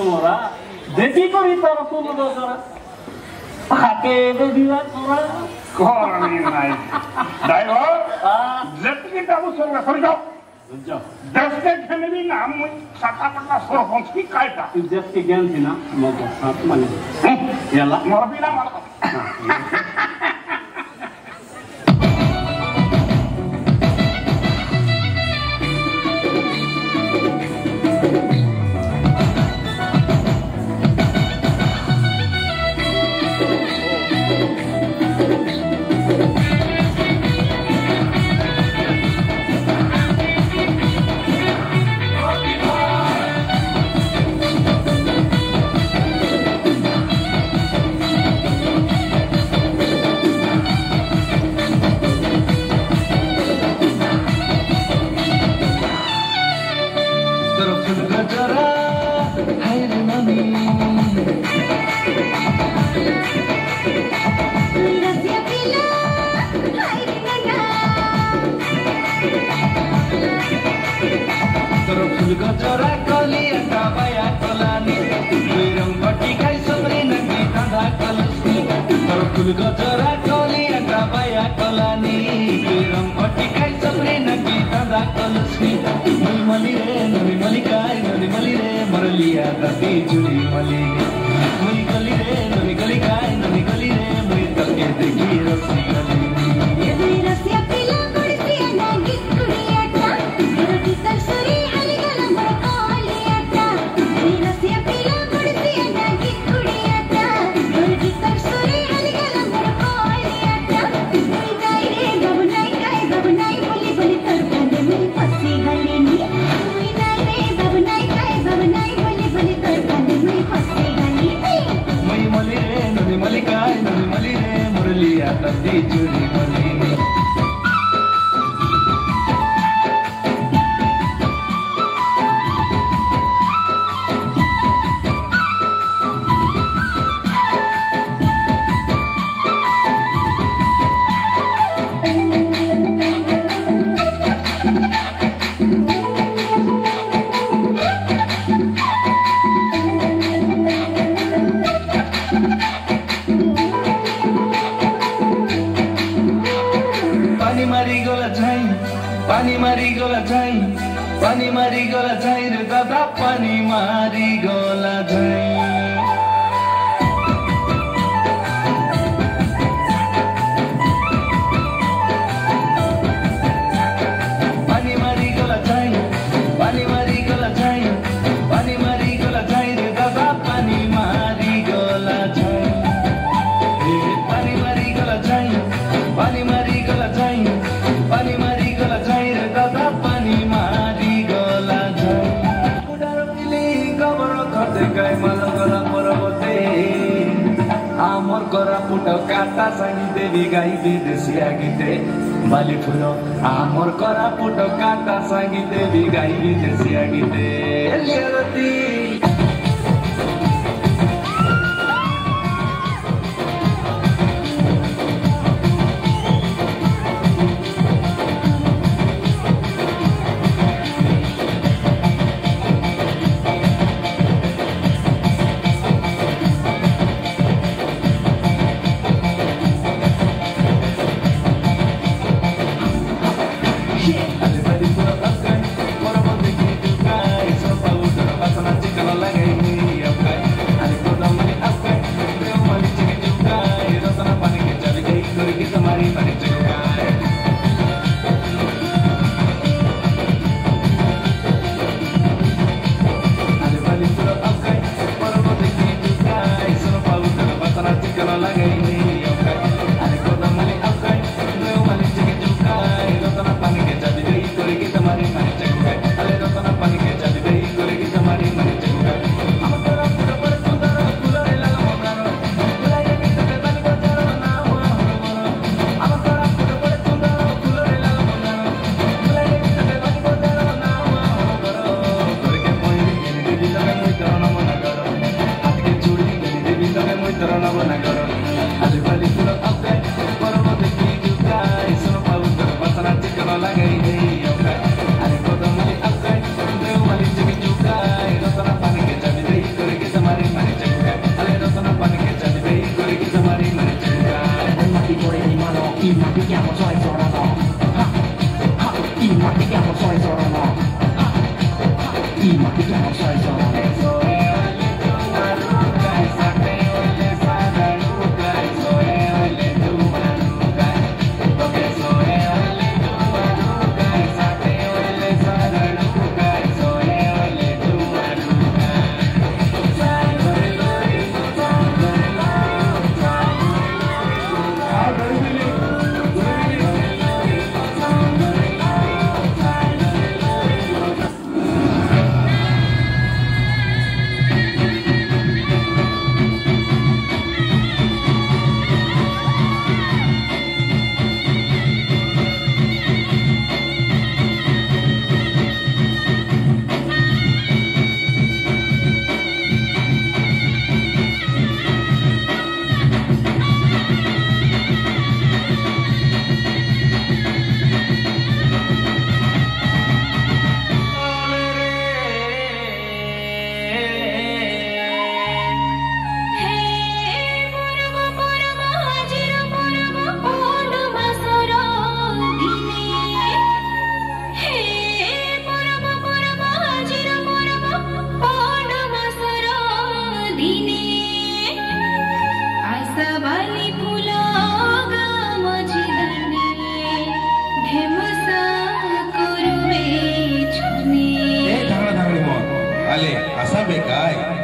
মোরা দেখি করি তার তুলো দোসরা হাতে দিবা তোরা করনি নাই ড্রাইভার যেটকি যাবো সঙ্গে সরে যাও দেশকে ঘেনেবি না মুই সাতাপটা সরপঞ্চ কি কায়টা তুই দেশকে জ্ঞানছি না মগ সাত মানে এলা মরবি না মার गजरा कली बाया कलानी रङ अटिकाई सब्रे नकी दादा कलसी मली रे नली मलिकाई नली मली रे मरलिया दती जुड़ी मली मुई गली रे नली गली काई नली गली रे मुई तके देखी रसी गली ये दुई रसिया पिला कुड़सिया ना गीत कुड़ियाटा रोटी तरसरी हली गला मर कोलियाटा दुई रसिया पिला कुड़सिया ना गीत कुड़ियाटा रोटी तरसरी हली गला मर कोलियाटा मुई गाई रे बबनाई बोली बोली तर कांदे मेरी फसी गली नी मुई नाई रे बबनाई बोली बोली तर कांदे मेरी फसी गली नी मुई मली रे नली मलिकाई नली मली रे मुरलिया तती जुड़ी मली नी पानी मारी गोला झाई रे दादा पानी मारी गोला झाई पानी मारी गोला झाई पानी मारी गोला झाई पानी मारी गोला झाई रे दादा पानी मारी गोला झाई पानी मारी गोला झाई पानी मारी गोला झाई पानी मारी गोला झाई रे दादा पानी मारी गोला झाई उडार मिली कबर खते गाय मालगरा परबते आमर करा पुट काटा सानी देवी गाई विदेशिया गीते बाली फुलो आमर करा पुट काटा सानी देवी गाई विदेशिया गीते लियरती Everybody put up a gun, what about the kid to guys? So I would have आले असा बेकाय